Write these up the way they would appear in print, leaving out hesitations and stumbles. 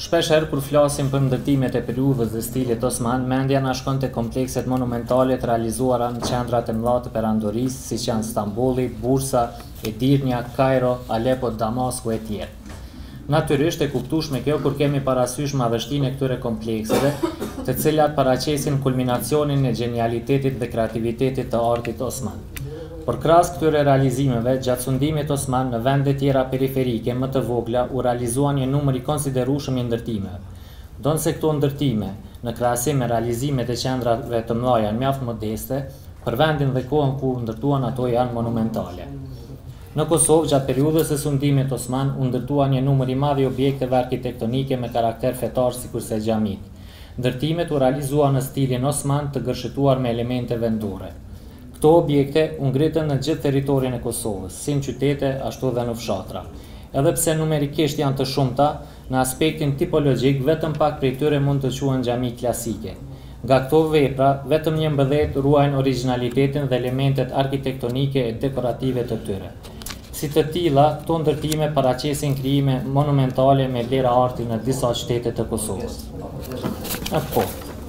Shpeshherë kur flasim për ndërtimet e periudhës dhe stilit osman, mendja na shkon te komplekset monumentale të realizuara në qendrat e mëdha të perandorisë, siç janë Stambolli, Bursa, Edirnia, Kairo, Aleppo, Damasku e tjerë. Natyrisht e kuptueshme kjo kur kemi parasysh madhështinë e këtyre komplekseve, të cilat paraqesin kulminacionin e gjenialitetit dhe kreativitetit të artit osman. Por krahas këtyre realizimeve, gjatë sundimit osman në vende tjera periferike më të vogla u realizuan një numër i konsiderueshëm i ndërtimeve. Donse këto ndërtime, në krahasim me realizimet e qendrave të mëdha janë mjaft modeste, për vendin dhe kohën ku ndërtuan ato janë monumentale. Në Kosovë, gjatë periudhës së sundimit osman, u ndërtuan një numër i madh i objekteve arkitektonike me karakter fetar sikurse xhamit. Ndërtimet u realizuan në stilin osman të gërshëtuar me elemente vendore. Këto objekte u ngritën në gjithë territorin e Kosovës, si në qytete, ashtu dhe në fshatra. Edhe pse numerikisht janë të shumta, në aspektin tipologjik, vetëm pak prej tyre mund të quhen xhami klasike. Nga këto vepra, vetëm një mbëdhet ruajnë origjinalitetin dhe elementet arkitektonike e dekorative të tyre. Si të tilla, këto ndërtime paraqesin krijime monumentale me vlera arti në disa qytete të Kosovës. Po.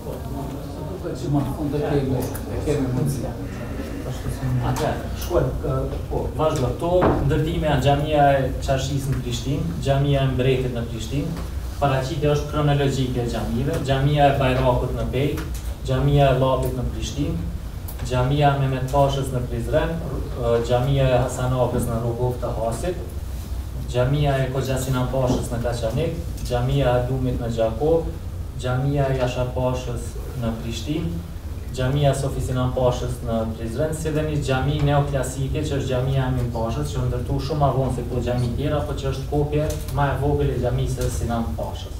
Vazhdo, këto ndërtime janë xhamia e Çarshis në Prishtinë, xhamia e Mbretit në Prishtinë, paraqitja është kronologjike e xhamive, xhamia e Bajrakut në Pejk, xhamia e Llapit në Prishtinë, xhamia e Mehmet Pashës në Prizren, xhamia e Hasan Akës në Rrugov të Hasit, xhamia e Hoxha Sinan Pashës në Kaçanik, xhamia e Dumit në Gjakov, xhamia e Jashar Pashës në Prishtinë, xhamia Sofi Sinan Pashës në Prizren, si dhe një xhami neoklasike që është xhamia e Emin Pashës, që u ndërtu shumë më vonë se këto xhami tjera, por që është kopje më e vogël e xhamisë së Sinan Pashës.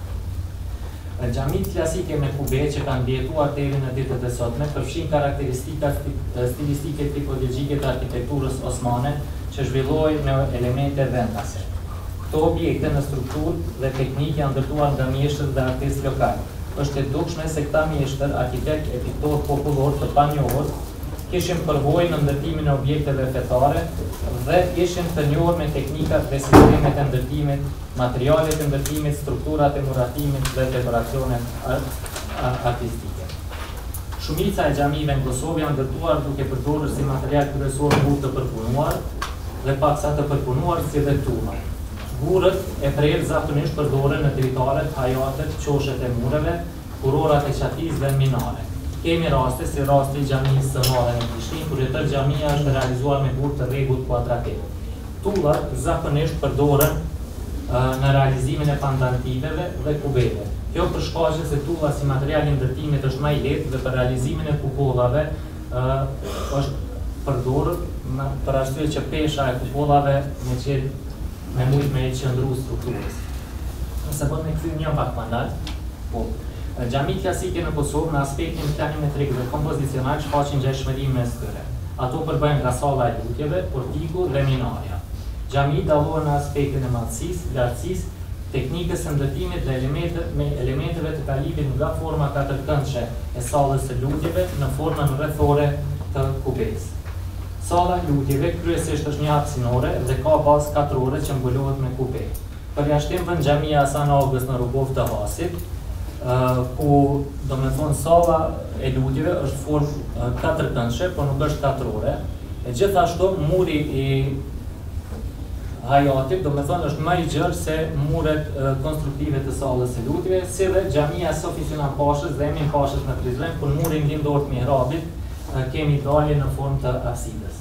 Xhamit klasike me kube që kanë mbijetuar deri në ditët e sotme përfshin karakteristika stilistike tipologjike të arkitekturës osmane që zhvillohej me elemente vendase. Këto objekte në strukturë dhe teknikë janë ndërtuar nga mjeshtër dhe artistë lokal. Është e dukshme se këta mjeshtër, arkitekt e piktor popullor të panjohur, kishin përvojë në ndërtimin e objekteve fetare dhe ishin të njohur me teknikat dhe sistemet e ndërtimit, materialet e ndërtimit, strukturat e muratimit dhe dekoracionet artistike. Shumica e xhamive në Kosovë janë ndërtuar duke përdorur si material kryesor burr të përpunuar dhe paksa të përpunuar si dhe tuna. Burrët e prerë zakonisht përdoren në dritaret, hajatet, qoshet e mureve, kurorat e qatis dhe minare. Kemi raste si rasti i xhamisë së madhe në Prishtinë, kur tërë xhamia është realizuar me burr të rregullt kuadratik. Tullat zakonisht përdoren në realizimin e pandantiveve dhe kubeve. Kjo për shkaqe se tulla si material i ndërtimit është më i lehtë dhe për realizimin e kupollave është përdorur për arsye që pesha e kupollave me mujt me e qëndru strukturës. Nëse po me këthy një pak pandal, xhamit klasike në Kosovë në aspektin planimetrik dhe kompozicional shfaqin ngjashmërinë mes tyre. Ato përbëhen nga salla e lutjeve, portiku dhe minarja. Xhamit dallohen në aspektin e madhësisë, lartësisë, teknikës së ndërtimit dhe elementeve të kalibrit nga forma katërkëndshme e sallës së lutjeve në formën rrethore të kubes. Salla e lutjeve kryesisht është një hapësinore dhe ka bazë katrore që mbulohet me kupe. Përjashtim vën xhamia Hasan Agës në Rrugov të Hasit, ku domethënë salla e lutjeve është formë katërkëndshme, por nuk është katrore. E gjithashtu muri i hajatit, domethënë është më i gjerë se muret konstruktive të sallës së lutjeve, si dhe xhamia Sofi Sinan Pashës dhe Emin Pashës në Prizren, kur muri lindor të mihrabit kemi dalje në formë të absidës.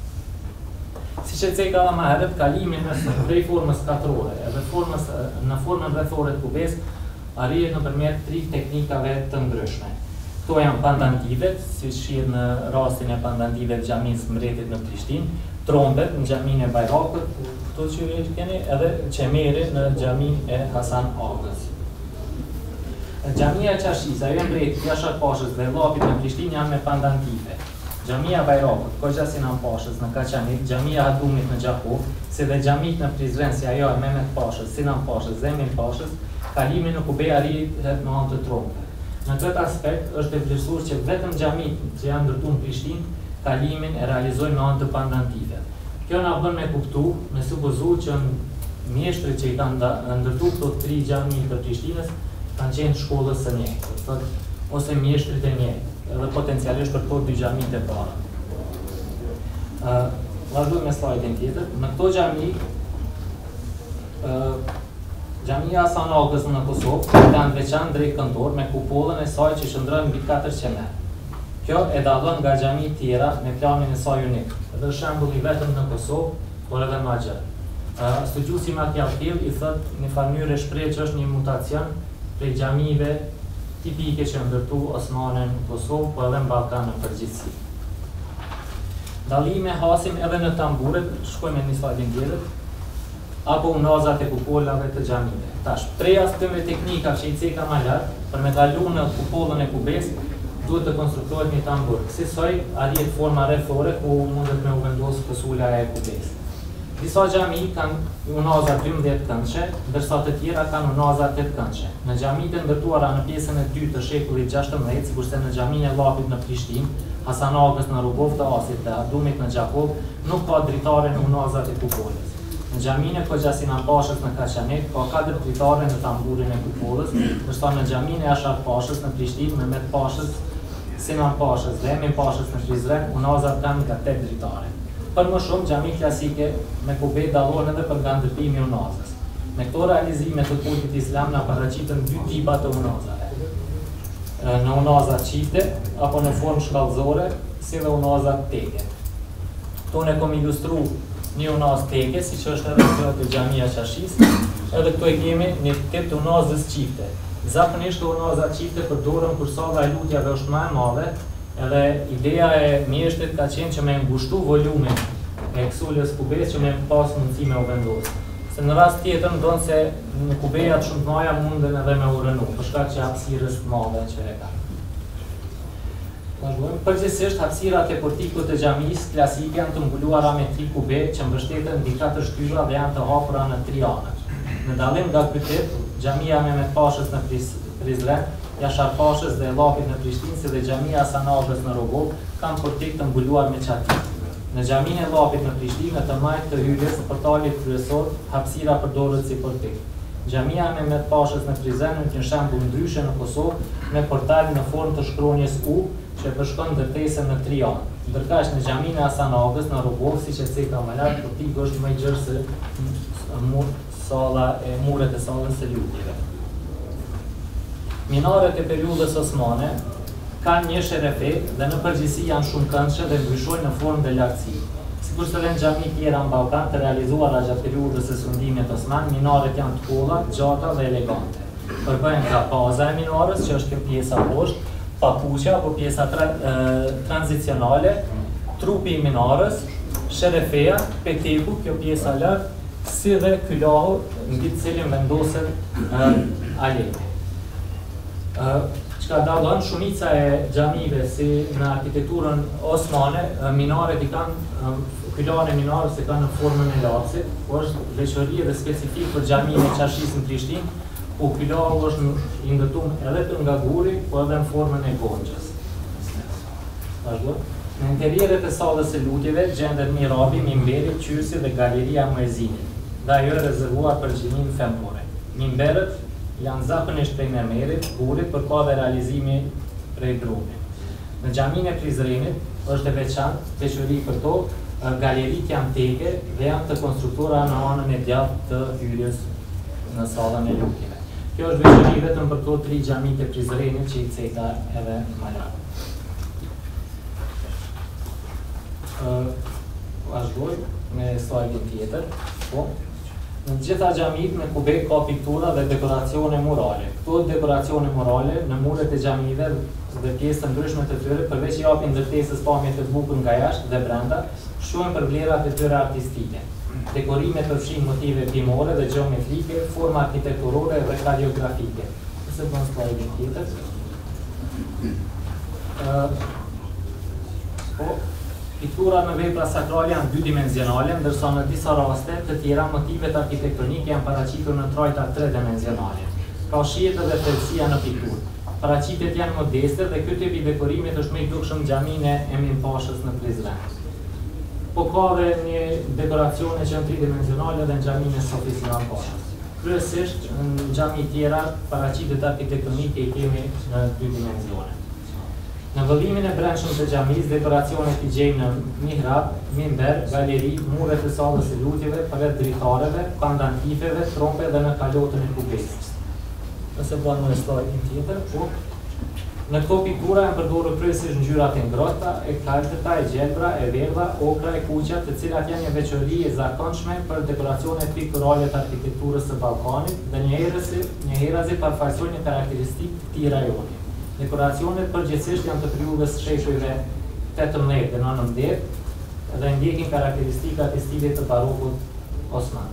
Si që ceka dhe më herët, kalimin prej formës katrore edhe në formën rrethore të kubes arrihet nëpërmjet 3 teknikave të ndryshme. Këto janë pandantivet, si shihet në rastin e pandantive të xhamisë Mbretit në Prishtinë, trombet në xhaminë e Bajrakut, këto që keni, edhe qemeri në xhaminë e Hasan Agës. Xhamia e Çarshis, ajo e Mbretit, Jashar Pashës dhe Llapit në Prishtinë janë me pandantive. Xhamia e Bajrakut, Hoxha Sinan Pashës në Kaçanik, xhamia e Dumit në Gjakov, si dhe xhamit në Prizren si ajo e Mehmet Pashës, Sinan Pashës dhe Emin Pashës, kalimi në kube arrihet në anë të trombeve. Në këtë aspekt është e vlerësuar që vetëm xhamit që janë ndërtuar në Prishtinë, kalimin e realizojnë në anë të pandantive. Kjo na bën me kuptu, me supozu që mjeshtrit që i kanë ndërtu këto 3 xhami të Prishtinës kanë qenë shkollës së njëjtë, ose mjeshtrit e njëjtë, edhe potencialisht për këto 2 xhamitë e para. Vazhdojmë me slajdin tjetër. Në këto xhami, Xhamia Hasan Agës në Kosovë kanë veçanë drejt këndor me kupollën e saj që shndron mbi 400 metra. Kjo e dallon nga xhami tjera me planin e saj unik. Edhe shembulli vetëm në Kosovë, por edhe më gjatë. Studiosi Machiavelli i thot në mënyrë shpreh që është një mutacion prej xhamive tipike që ndërtu Osmane në Kosovë, por edhe në Ballkan në përgjithësi. Dallime hasim edhe në tamburet, shkojmë në slajdin tjetër, apo unazat e kupollave të xhamive. Tash, prej aspekteve teknika që i ceka më lart, për me kalu në kupollën e kubes, duhet të konstruktohet një tambur. Kësaj arrihet forma rrethore ku mundet me u vendosë kësula e kubes. Disa xhami kanë unaza 12 këndshë, ndërsa të tjera kanë unaza 8 këndshë. Në xhamitë ndërtuara në pjesën e dytë të shekullit 16, sikurse në xhamin e Llapit në Prishtinë, Hasan Agës në Rugov të Asit dhe Adumit në Gjakov, nuk ka dritare në unazat e kupollës. Në xhamin e Hoxha Sinan Pashës në Kaçanek ka 4 dritare në tamburin e kupollës, ndërsa në xhamin e Ashar Pashës në Prishtinë, Mehmet Pashës, Sinan Pashës dhe Emin Pashës në Prizren, unazat kanë nga 8 dritare. Për më shumë, xhami klasike me kube dallohen edhe për nga ndërtimi i unazës. Me këto realizime të kultit islam na paraqiten 2 tipa të unazave. Në unazat çifte apo në formë shkallëzore, si dhe unazat teke. Këto ne kom ilustru një unaz teke, siç është edhe kjo te xhamia Qashis, edhe këto e kemi një tip të unazës çifte. Zakonisht unazat çifte përdoren kur salla e lutjave është më e madhe, edhe ideja e mjeshtrit ka qenë që me ngushtu volumin e kësulës kubes që me pas mundësi me u vendosë. Se në rast tjetër ndonë se në kubejat shumë të maja munden edhe me u rënu, për shkak që hapësirës të madhe që e ka. Përgjithsisht, hapësirat e portikut të xhamisë klasike janë të mbuluara me 3 kube që mbështeten mbi 4 shtylla dhe janë të hapura në 3 anët. Në dallim nga ky tip, xhamia Mehmet Pashës në Prizren, Jashar Pashës dhe Llapit në Prishtinë, si dhe xhamia Hasan Agës në Rogov, kanë portik të mbuluar me çati. Në xhamin e Llapit në Prishtinë, në të majtë të hyrjes, portalit kryesor, hapësira përdoret si portik. Xhamia Mehmet Pashës në Prizren është një shembull ndryshe në Kosovë me portal në formë të shkronjës U, që përshkon ndërtesën në 3 anë. Ndërkaq në xhamin e Hasan Agës në Rogov, siç e ceka më lart, portiku është më i gjerë se muret e sallës së lutjeve. Minaret e periudhës osmane kanë një sherefe dhe në përgjithësi janë shumë këndshë dhe ndryshojnë në formë dhe lartësi. Sikurse edhe në xhami tjera në Ballkan të realizuara gjatë periudhës së sundimit osman, minaret janë të kolla, gjata dhe elegante. Përbëhen nga baza e minarës, që është kjo pjesa poshtë, papuqja apo pjesa tranzicionale, trupi i minarës, sherefeja, peteku, kjo pjesa lart, si dhe kylahu mbi të cilin vendoset aleti. Çka dallon shumica e xhamive si në arkitekturën osmane, minaret i kanë kyllahun e minarës e kanë në formën e lapsit, por është veçori dhe specifik për xhamin e Qashis në Prishtinë, ku kyllahu është i ndërtuar edhe nga guri, por edhe në formën e gonxhës. Në interieret e sallës së lutjeve gjendet mihrabi, mimberi, qysi dhe galeria muezinit, dhe ajo është rezervuar për xhinin femore. Mimberët janë zakonisht prej mermerit, gurit, për ka dhe realizimi prej drumit. Në xhamin e Prizrenit është e veçantë, veçori për to, galerit janë teke dhe janë të konstruktora në anën e djathtë të hyrjes në sallën e lutjeve. Kjo është veçori vetëm për to 3 xhamit e Prizrenit që i ceka edhe më lart. Vazhdoj me slajdin tjetër. Në gjitha xhamit me kube ka piktura dhe dekoracione murale. Këto dekoracione murale në muret e xhamive dhe pjesë të ndryshme të tyre, përveç i japin ndërtesës pamje të bukur nga jashtë dhe brenda, shohin për vlerat e tyre artistike. Dekorimet përfshin motive bimore dhe geometrike, forma arkitekturore dhe kaliografike. Nëse bën slajdin tjetër. Piktura me vepra sakrale janë 2-dimensionale, ndërsa në disa raste të tjera motivet arkitektonike janë paraqitur në trajta 3-dimensionale. Ka shihet edhe thellësia në pikturë. Paraqitet janë modeste dhe ky tip i dekorimit është më i dukshëm në xhamin e Emin Pashës në Prizren. po ka dhe një dekoracione që janë tridimensionale dhe në xhaminë e Sofisë Imam Pashës. Kryesisht në xhami tjera paraqitet arkitektonike i kemi në 2 dimensione. Në vëllimin e brendshëm të xhamisë, dekoracionet i gjejmë në mihrab, minber, galeri, muret e sallës së lutjeve, përreth dritareve, pandantifeve, trompe dhe në kalotën e kubesës. Nëse bën një slide tjetër, po në këto piktura janë përdorur kryesisht ngjyrat e ngrohta, e kaltëta, e gjelbra, e verdha, okra e kuqe, të cilat janë një veçori e zakonshme për dekoracionet pikturale të arkitekturës së Ballkanit dhe njëherëzi përfaqësojnë një karakteristikë të këtij rajoni. Dekoracionet përgjithsisht janë të periudhës sheshujve 18 dhe 19 dhe ndjekin karakteristikat e stilit të barokut osman.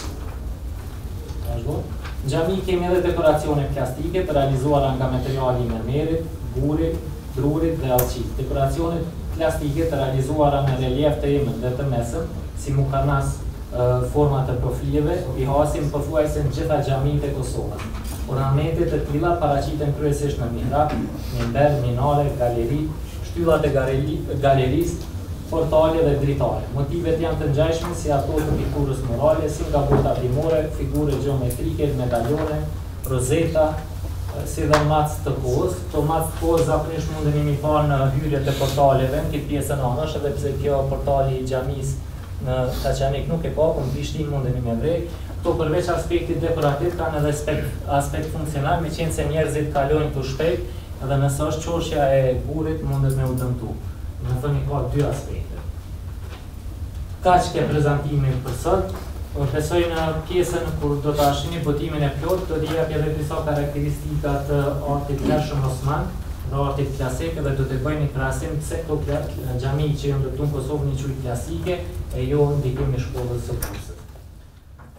Në xhami kemi edhe dekoracione plastike të realizuara nga materiali i mermerit, burit, drurit dhe allçit. Dekoracionet plastike të realizuara me relief të emët dhe të mesëm, si mukarnas forma të profileve, i hasim përfuajse në gjitha xhamitë e Kosovës. Ornamentet të tilla paraqiten kryesisht në mihrab, minber, minare, galeri, shtyllat e galerisë, portale dhe dritare. Motivet janë të ngjashme si ato të pikturës murale, si nga bota primore, figure geometrike, medaljone, rozeta, si dhe mac të kohës. Këto mac të kohës zakonisht mundeni mi pa në hyrjet e portaleve, në këtë pjesën anash, edhe pse kjo portali i xhamisë në Kaçanik nuk e ka, por në Prishtinë mundeni me vrej. Këto përveç aspektit dekorativ kanë edhe aspekt funksional, me qenë se njerëzit kalojnë këtu shpejt, edhe nëse është qoshja e burit mundet me u dëmtu. Në thënë ka 2 aspekte. Kaq ke prezantimin për sot. Besoj në pjesën kur do ta shihni botimin e plot, do t'i jap edhe disa karakteristika të artit lashëm osman, dhe artit klasik, dhe do të bëjmë një krahasim pse këto xhami që janë ndërtuar në Kosovë një quajtur klasike e jo ndikimi i shkollës së Kursës.